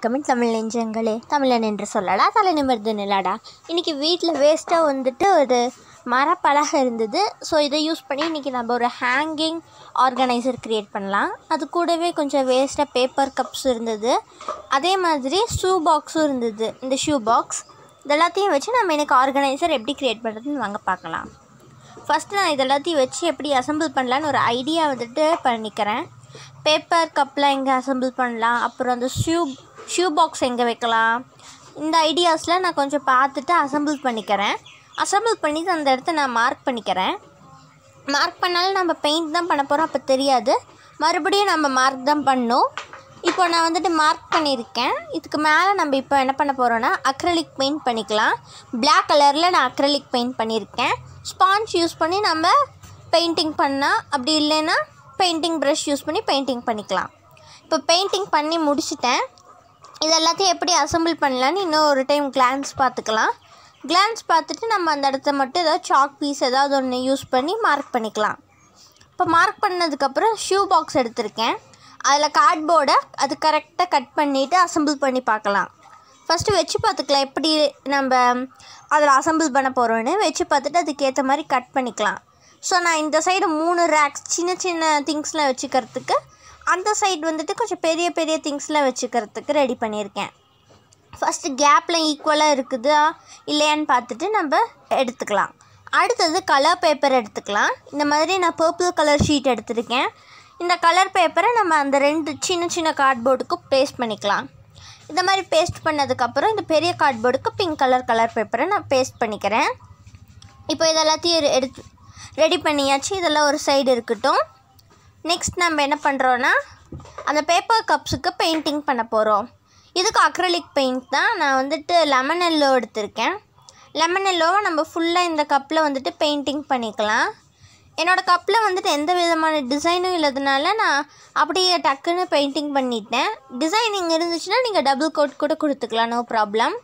வணக்கம் தமிழ் நெஞ்சங்களே. தமிழன் என்று சொல்லடா, தலை நிமிர்ந்து நிலாடா. இன்றைக்கி வீட்டில் வேஸ்ட்டாக வந்துட்டு ஒரு மரப்பலகை இருந்தது. ஸோ இதை யூஸ் பண்ணி இன்றைக்கி நம்ம ஒரு ஹேங்கிங் ஆர்கனைசர் க்ரியேட் பண்ணலாம். அது கூடவே கொஞ்சம் வேஸ்ட்டாக பேப்பர் கப்ஸ் இருந்தது. அதே மாதிரி ஷூ பாக்ஸும் இருந்தது. இந்த ஷூ பாக்ஸ் இதெல்லாத்தையும் வச்சு நம்ம எனக்கு ஆர்கனைசர் எப்படி க்ரியேட் பண்ணுறதுன்னு வாங்க பார்க்கலாம். ஃபஸ்ட்டு நான் இதெல்லாத்தையும் வச்சு எப்படி அசம்பிள் பண்ணலான்னு ஒரு ஐடியா வந்துட்டு பண்ணிக்கிறேன். பேப்பர் கப்லாம் எங்கே அசம்பிள் பண்ணலாம், அப்புறம் அந்த ஷூ பாக்ஸ் எங்கே வைக்கலாம், இந்த ஐடியாஸில் நான் கொஞ்சம் பார்த்துட்டு அசம்பிள் பண்ணிக்கிறேன். அசம்பிள் பண்ணிவிட்டு அந்த இடத்த நான் மார்க் பண்ணிக்கிறேன். மார்க் பண்ணாலும் நம்ம பெயிண்ட் தான் பண்ண போகிறோம், அப்போ தெரியாது. மறுபடியும் நம்ம மார்க் தான் பண்ணோம். இப்போ நான் வந்துட்டு மார்க் பண்ணியிருக்கேன். இதுக்கு மேலே நம்ம இப்போ என்ன பண்ண போகிறோன்னா அக்ரிலிக் பெயிண்ட் பண்ணிக்கலாம். பிளாக் கலரில் நான் அக்ரிலிக் பெயிண்ட் பண்ணியிருக்கேன். ஸ்பாஞ்ச் யூஸ் பண்ணி நம்ம பெயிண்டிங் பண்ணால், அப்படி இல்லைன்னா பெயிண்டிங் ப்ரஷ் யூஸ் பண்ணி பெயிண்டிங் பண்ணிக்கலாம். இப்போ பெயிண்டிங் பண்ணி முடிச்சிட்டேன். இது எல்லாத்தையும் எப்படி அசம்பிள் பண்ணலான்னு இன்னும் ஒரு டைம் கிளான்ஸ் பார்த்துக்கலாம். கிளான்ஸ் பார்த்துட்டு நம்ம அந்த இடத்த மட்டும் ஏதாவது சாக் பீஸ் ஏதாவது ஒன்று யூஸ் பண்ணி மார்க் பண்ணிக்கலாம். இப்போ மார்க் பண்ணதுக்கப்புறம் ஷூ பாக்ஸ் எடுத்திருக்கேன். அதில் கார்ட்போர்டை அது கரெக்டாக கட் பண்ணிவிட்டு அசம்பிள் பண்ணி பார்க்கலாம். ஃபஸ்ட்டு வச்சு பார்த்துக்கலாம் எப்படி நம்ம அதில் அசம்பிள் பண்ண போகிறோன்னு. வச்சு பார்த்துட்டு அதுக்கேற்ற மாதிரி கட் பண்ணிக்கலாம். ஸோ நான் இந்த சைடு 3 ரேக்ஸ் சின்ன சின்ன திங்ஸ்லாம் வச்சுக்கிறதுக்கு, அந்த சைடு வந்துட்டு கொஞ்சம் பெரிய பெரிய திங்ஸ்லாம் வச்சுக்கிறதுக்கு ரெடி பண்ணியிருக்கேன். ஃபஸ்ட்டு கேப்பில் ஈக்குவலாக இருக்குதா இல்லையான்னு பார்த்துட்டு நம்ம எடுத்துக்கலாம். அடுத்தது கலர் பேப்பர் எடுத்துக்கலாம். இந்த மாதிரி நான் பர்பிள் கலர் ஷீட் எடுத்துருக்கேன். இந்த கலர் பேப்பரை நம்ம அந்த 2 சின்ன சின்ன கார்ட்போர்டுக்கு பேஸ்ட் பண்ணிக்கலாம். இந்த மாதிரி பேஸ்ட் பண்ணதுக்கப்புறம் இந்த பெரிய கார்ட்போர்டுக்கு பிங்க் கலர் பேப்பரை நான் பேஸ்ட் பண்ணிக்கிறேன். இப்போ இதெல்லாத்தையும் ரெடி பண்ணியாச்சு. இதெல்லாம் ஒரு சைடு இருக்கட்டும். நெக்ஸ்ட் நம்ம என்ன பண்ணுறோன்னா அந்த பேப்பர் கப்ஸுக்கு பெயிண்டிங் பண்ண போகிறோம். இதுக்கு அக்ரிலிக் பெயிண்ட் தான். நான் வந்துட்டு லெமன் எல்லோ எடுத்திருக்கேன். லெமன் எல்லோவை நம்ம ஃபுல்லாக இந்த கப்பில் வந்துட்டு பெயிண்டிங் பண்ணிக்கலாம். என்னோடய கப்பில் வந்துட்டு எந்த விதமான டிசைனும் இல்லாததுனால நான் அப்படியே டக்குன்னு பெயிண்டிங் பண்ணிட்டேன். டிசைனிங் இருந்துச்சுன்னா நீங்கள் டபுள் கோட் கூட கொடுத்துக்கலாம், நோ ப்ராப்ளம்.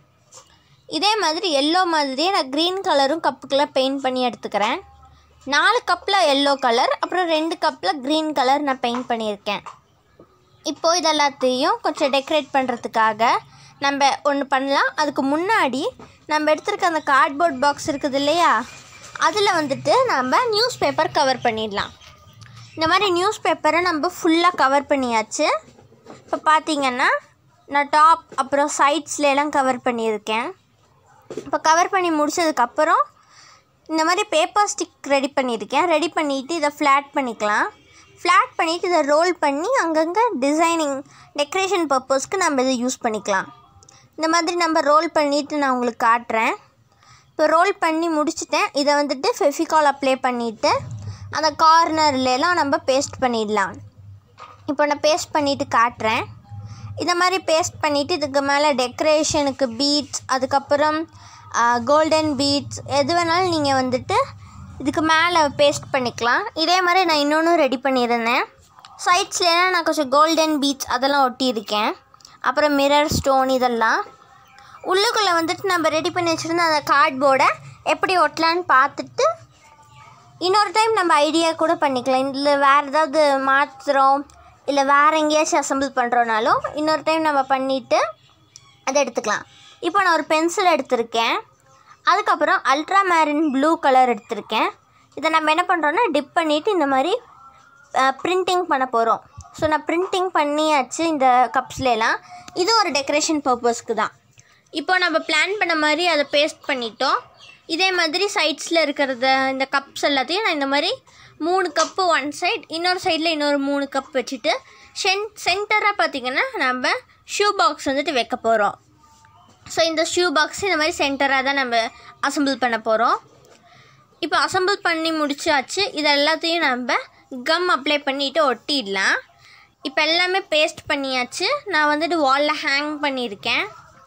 இதே மாதிரி எல்லோ மாதிரியே நான் க்ரீன் கலரும் கப்புக்கெல்லாம் பெயிண்ட் பண்ணி எடுத்துக்கிறேன். 4 கப்பில் எல்லோ கலர், அப்புறம் 2 கப்பில் க்ரீன் கலர் நான் பெயிண்ட் பண்ணியிருக்கேன். இப்போது இதெல்லாத்தையும் கொஞ்சம் டெக்கரேட் பண்ணுறதுக்காக நம்ம ஒன்று பண்ணலாம். அதுக்கு முன்னாடி நம்ம எடுத்துருக்க அந்த கார்ட்போர்ட் பாக்ஸ் இருக்குது இல்லையா, அதில் வந்துட்டு நம்ம நியூஸ் பேப்பர் கவர் பண்ணிடலாம். இந்த மாதிரி நியூஸ் பேப்பரை நம்ம ஃபுல்லாக கவர் பண்ணியாச்சு. இப்போ பார்த்திங்கன்னா நான் டாப் அப்புறம் சைட்ஸ்லாம் கவர் பண்ணியிருக்கேன். இப்போ கவர் பண்ணி முடித்ததுக்கப்புறம் இந்த மாதிரி பேப்பர் ஸ்டிக் ரெடி பண்ணியிருக்கேன். ரெடி பண்ணிவிட்டு இதை ஃப்ளாட் பண்ணிக்கலாம். ஃப்ளாட் பண்ணிவிட்டு இதை ரோல் பண்ணி அங்கங்கே டெக்கரேஷன் பர்பஸ்க்கு நம்ம இதை யூஸ் பண்ணிக்கலாம். இந்த மாதிரி நம்ம ரோல் பண்ணிவிட்டு நான் உங்களுக்கு காட்டுறேன். இப்போ ரோல் பண்ணி முடிச்சுட்டேன். இதை வந்துட்டு ஃபெவிகால் அப்ளை பண்ணிவிட்டு அந்த கார்னர்லாம் நம்ம பேஸ்ட் பண்ணிடலாம். இப்போ நான் பேஸ்ட் பண்ணிவிட்டு காட்டுறேன். இந்த மாதிரி பேஸ்ட் பண்ணிவிட்டு இதுக்கு மேலே டெக்கரேஷனுக்கு பீட்ஸ், அதுக்கப்புறம் கோல்டன் பீட்ஸ் எது வேணாலும் நீங்கள் வந்துட்டு இதுக்கு மேலே பேஸ்ட் பண்ணிக்கலாம். இதே மாதிரி நான் இன்னொன்று ரெடி பண்ணியிருந்தேன். சைட்ஸ்லாம் நான் கொஞ்சம் கோல்டன் பீட்ஸ் அதெல்லாம் ஒட்டியிருக்கேன். அப்புறம் மிரர் ஸ்டோன் இதெல்லாம். உள்ளுக்குள்ளே வந்துட்டு நம்ம ரெடி பண்ணி வச்சுருந்த அந்த கார்ட்போர்டை எப்படி ஒட்டலான்னு பார்த்துட்டு இன்னொரு டைம் நம்ம ஐடியா கூட பண்ணிக்கலாம். இதில் வேறு ஏதாவது மாற்றுறோம் இல்லை வேறு எங்கேயாச்சும் அசம்பிள் பண்ணுறோனாலும் இன்னொரு டைம் நம்ம பண்ணிவிட்டு அதை எடுத்துக்கலாம். இப்போ நான் ஒரு பென்சில் எடுத்திருக்கேன். அதுக்கப்புறம் அல்ட்ரா மேரின் ப்ளூ கலர் எடுத்திருக்கேன். இதை நம்ம என்ன பண்ணுறோன்னா டிப் பண்ணிவிட்டு இந்த மாதிரி ப்ரிண்டிங் பண்ண போகிறோம். ஸோ நான் ப்ரிண்டிங் பண்ணியாச்சு இந்த கப்ஸ்லாம். இது ஒரு டெக்கரேஷன் பர்பஸ்க்கு தான். இப்போ நம்ம பிளான் பண்ண மாதிரி அதை பேஸ்ட் பண்ணிட்டோம். இதே மாதிரி சைட்ஸில் இருக்கிறத இந்த கப்ஸ் எல்லாத்தையும் நான் இந்த மாதிரி 3 கப்பு ஒன் சைட், இன்னொரு சைடில் இன்னொரு 3 கப் வச்சுட்டு சென்டராக பார்த்திங்கன்னா நம்ம ஷூ பாக்ஸ் வந்துட்டு வைக்க போகிறோம். ஸோ இந்த ஷூ பாக்ஸ் இந்த மாதிரி சென்டராக தான் நம்ம அசம்பிள் பண்ண போகிறோம். இப்போ அசம்பிள் பண்ணி முடிச்சாச்சு. இது எல்லாத்தையும் நம்ம கம் அப்ளை பண்ணிவிட்டு ஒட்டிடலாம். இப்போ எல்லாமே பேஸ்ட் பண்ணியாச்சு. நான் வந்துட்டு வாலில் ஹேங் பண்ணியிருக்கேன்.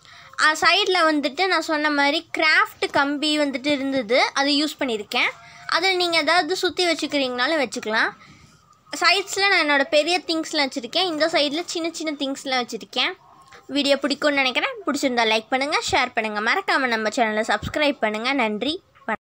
சைடில் வந்துட்டு நான் சொன்ன மாதிரி கிராஃப்ட் கம்பி வந்துட்டு இருந்தது, அது யூஸ் பண்ணியிருக்கேன். அதில் நீங்கள் ஏதாவது சுற்றி வச்சுக்கிறீங்கனாலும் வச்சுக்கலாம். சைட்ஸில் நான் என்னோடய பெரிய திங்ஸ்லாம் வச்சுருக்கேன். இந்த சைடில் சின்ன சின்ன திங்ஸ்லாம் வச்சுருக்கேன். வீடியோ பிடிக்கும்னு நினைக்கிறேன். பிடிச்சிருந்தா லைக் பண்ணுங்கள், ஷேர் பண்ணுங்கள். மறக்காமல் நம்ம சேனலை சப்ஸ்கிரைப் பண்ணுங்கள். நன்றி.